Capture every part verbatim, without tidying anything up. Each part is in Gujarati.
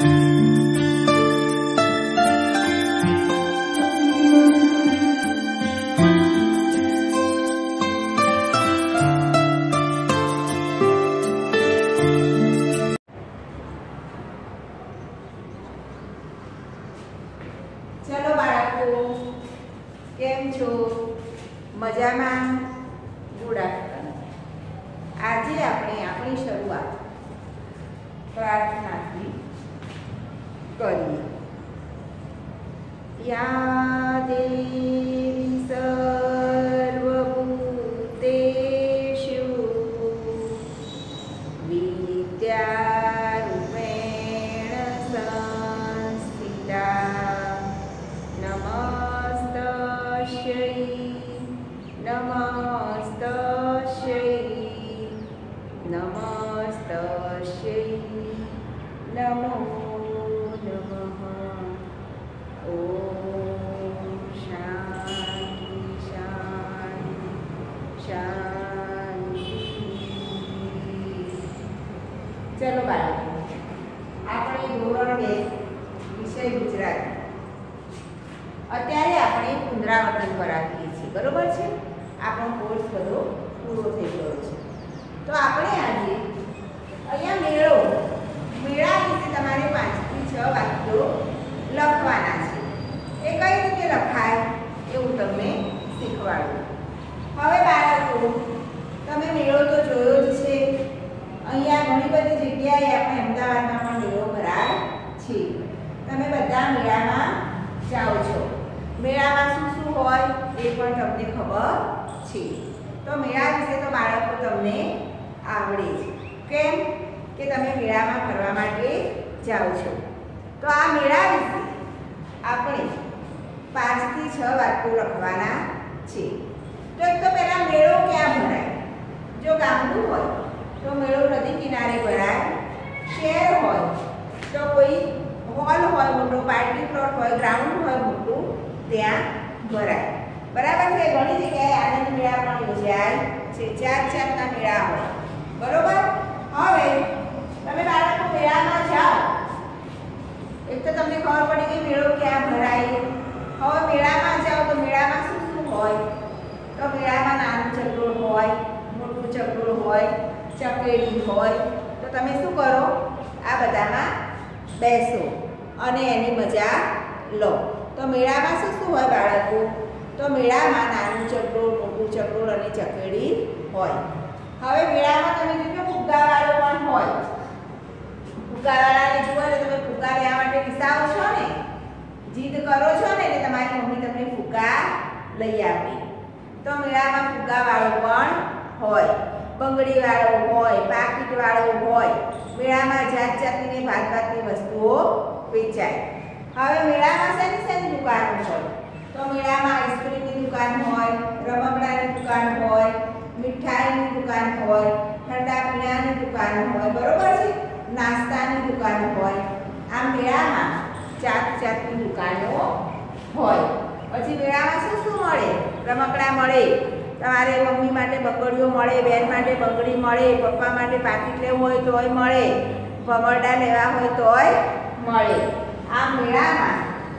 चलो बाळको केम छो मजामां गुड आफ्टरनून। आज आपणे आपणी शरूआत प्रार्थनाथी करीए। या देवी सर्वभूतेषु विद्यारूपेण संस्थिता नमस्तस्यै नमस्तस्यै नमस्तस्यै नमो नमः। ओम शांति शांति शांति। चलो बाळको આપણે ધોરણ બે વિષય ગુજરાતી અત્યારે આપણે પુનરાવર્તન કરાવીએ છીએ, બરોબર છે। આપણો કોર્સ બધો પૂરો થઈ ગયો છે। તો આપણે આજે અહીંયા મેળો મેળા વિશે તમારે પાંચથી છ વાક્યો લખવાના છે। એ કઈ રીતે લખાય એવું તમને શીખવાડું। હવે બાળકો તમે મેળો તો જોયો જ છે। અહીંયા ઘણી બધી જગ્યાએ આપણે અમદાવાદમાં પણ મેળો ભરાય છે। તમે બધા મેળામાં જાઓ છો। મેળામાં શું શું હોય એ પણ તમને ખબર છે। તો મેળા વિશે તો બાળકો તમને આવડે છે, કેમ કે તમે મેળામાં ફરવા માટે જાઓ છો। તો આ મેળા વિશે આપણે પાંચથી છ વાક્યો લખવાના છે। તો એક તો પહેલા મેળો ક્યાં ભરાય? જો ગામડું હોય તો મેળો નદી કિનારે ભરાય, શહેર હોય તો કોઈ હોલ હોય મોટો, પાર્ટી પ્લોટ હોય, ગ્રાઉન્ડ હોય મોટું, ત્યાં ભરાય, બરાબર છે। ઘણી જગ્યાએ આનંદ મેળા પણ યોજાય છે, જાત જાતના મેળા હોય, બરોબર। હવે તમે બાળકો મેળામાં જાઓ એક તો તમને ખબર પડી કે મેળો ક્યાં ભરાય। હવે મેળામાં જાઓ તો મેળામાં શું શું હોય? તો મેળામાં નાનું ચકડોળ હોય, મોટું ચકડોળ હોય, ચકેડી હોય। તો તમે શું કરો? આ બધામાં બેસો અને એની મજા લો। તો મેળામાં શું શું હોય બાળકો? તો મેળામાં નાનું ચકડોળ, મોટું ચકડોળ અને ચકેડી હોય। હવે મેળામાં તમે જોજો ફુગ્ગાવાળો પણ હોય। ફુગ્ગાવાળાને જુઓ ને તમે ફુગ્ગા લેવા માટે વિસાવો છો ને, જીદ કરો છો ને એટલે તમારી મમ્મી તમને ફુગ્ગા લઈ આપે। તો મેળામાં ફુગ્ગાવાળો પણ હોય, બંગડીવાળો હોય, પાકીટવાળો હોય। મેળામાં જાત જાતની ભાત ભાતની વસ્તુઓ વેચાય। હવે મેળામાં શેની શેની દુકાનો હોય? તો મેળામાં આઈસ્ક્રીમની દુકાન હોય, રમકડાની દુકાન હોય, મીઠાઈની દુકાન હોય, ઠંડા પીણાની દુકાન હોય, બરોબર છે, નાસ્તાની દુકાન હોય। આમ મેળામાં જાત જાતની દુકાનો હોય। પછી મેળામાં શું શું મળે? રમકડા મળે, તમારે મમ્મી માટે બંગડીઓ મળે, બેન માટે બંગડી મળે, પપ્પા માટે પાકીટ લેવું હોય તોય મળે, ભમરડા લેવા હોય તોય મળે। આ મેળામાં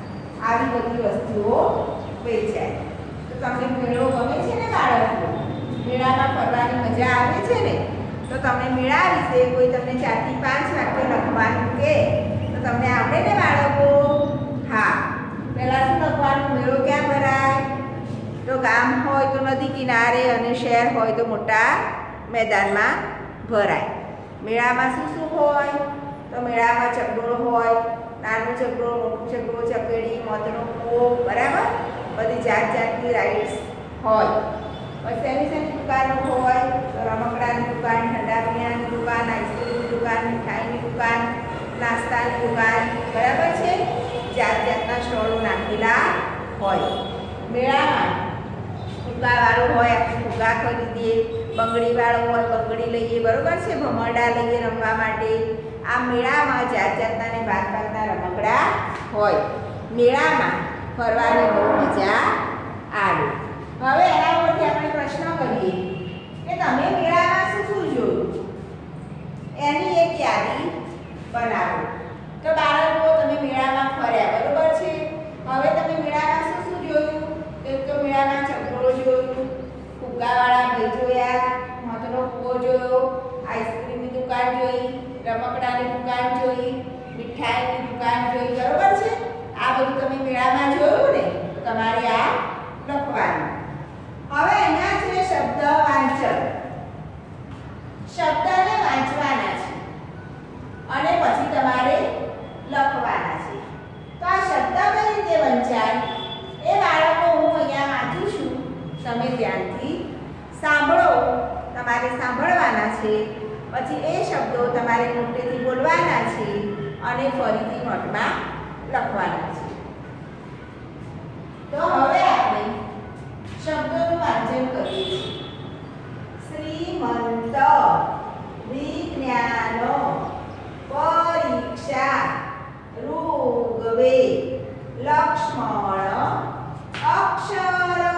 આવી બધી વસ્તુઓ વેચાય। તો તમને મેળો ગમે છે ને બાળકો? મેળામાં ફરવાની મજા આવે છે ને? તો તમને મેળા વિશે કોઈ તમને ચારથી પાંચ વાક્ય લખવાનું કે તો તમને આવડે ને બાળકો? હા, પહેલા શું લખવાનું? મેળો ક્યાં ભરાય? તો ગામ હોય તો નદી કિનારે અને શહેર હોય તો મોટા મેદાનમાં ભરાય। મેળામાં શું શું હોય? તો મેળામાં ચકડોળ હોય, નાનું ચકડોળ, મોટું ચકડોળ, ચકેડી, મોતનો કૂવો, બરાબર, બધી જાત જાતની રાઇડ્સ હોય। પછી શેની શેની દુકાનો હોય? તો રમકડાની દુકાન, ઠંડા પીણાની દુકાન, આઈસ્ક્રીમની દુકાન, મીઠાઈની દુકાન, નાસ્તાની દુકાન, બરાબર છે, જાત જાતના સ્ટોલો નાખેલા હોય। મેળામાં ફુગ્ગાવાળો હોય, આપણે ફુગ્ગા ખરીદીએ, બંગડીવાળો હોય, બંગડી લઈએ, બરોબર છે, ભમરડા લઈએ રમવા માટે। આ મેળામાં જાત જાતના ને ભાત ભાતના રમકડા હોય। મેળામાં ફરવાની બહુ મજા આવે। હવે એના પરથી આપણે પ્રશ્ન કરીએ કે તમે મેળામાં શું શું જોયું? એની એક યાદી બનાવો। તો બાળકો તમે મેળામાં ફર્યા, બરોબર છે? હવે તમે મેળામાં શું શું જોયું? એક તો મેળામાં ચકડોળ જોયું, ફુગ્ગાવાળા ભાઈ જોયા, મધનો કૂવો જોયો, આઈસ્ક્રીમની દુકાન જોઈ, રમકડાની દુકાન જોઈ, મીઠાઈની દુકાન જોઈ, બરોબર છે? આ બધું તમે મેળામાં જોયું ને, તો તમારે આ લખવાનું. હવે અહીંયા છે શબ્દ વાંચન. શબ્દને વાંચવાના છે અને પછી તમારે લખવાના છે. તો આ શબ્દ કઈ રીતે વંચાય એ બાળકો હું અહીંયા વાંચું છું, તમે ધ્યાનથી સાંભળો. તમારે સાંભળવાના છે, પછી એ શબ્દો તમારે મોટેથી બોલવાના છે અને ફરીથી નોટમાં લખવાના છે. તો હવે આપણે શબ્દોનું વાંચન કરીએ છીએ. શ્રીમંત, વિજ્ઞાન, પરીક્ષા, ઋગ્વેદ, લક્ષ્મણ, અક્ષર,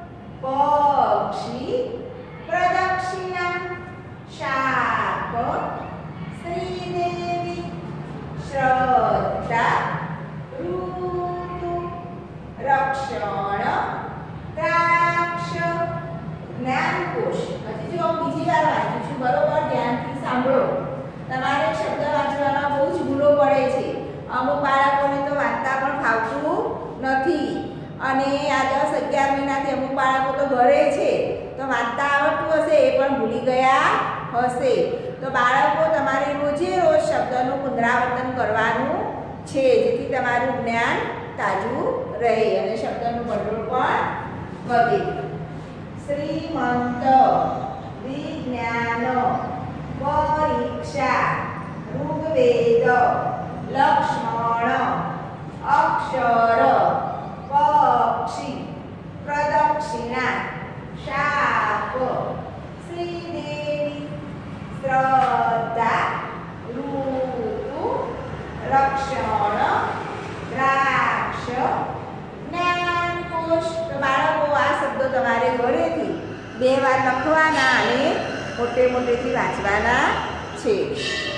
પક્ષી, પ્રદક્ષિણા, શાક, શ્રીદેવી, શ્રદ્ધા, ઋતુ, રક્ષણ, દ્રાક્ષ, જ્ઞાનકોશ. હજી જો બીજી વાર વાંચું છું, બરોબર? ધ્યાનથી સાંભળો. તમારે શબ્દ વાંચવામાં બહુ જ ભૂલો પડે છે. અમુક બાળકોને તો વાંચતા પણ ફાવતું નથી અને આ દસ અગિયાર મહિનાથી અમુક બાળકો તો ઘરે છે, તો વાંચતા આવડતું હશે એ પણ ભૂલી ગયા હશે. તો બાળકો તમારે રોજે રોજ શબ્દનું પુનરાવર્તન કરવાનું છે, જેથી તમારું જ્ઞાન તાજું રહે અને શબ્દનું ભંડોળ પણ વધે. શ્રીમંત, વિજ્ઞાન, પરીક્ષા, ઋગ્વેદ, લક્ષ્મણ, અક્ષર, પક્ષી, પ્રદક્ષિણા, શાક, શ્રીદેવી, શ્રદ્ધા, ઋતુ, રક્ષણ, દ્રાક્ષ, જ્ઞાનકોશ. તો બાળકો આ શબ્દો તમારે ઘરેથી બે વાર લખવાના અને મોટે મોટેથી વાંચવાના છે.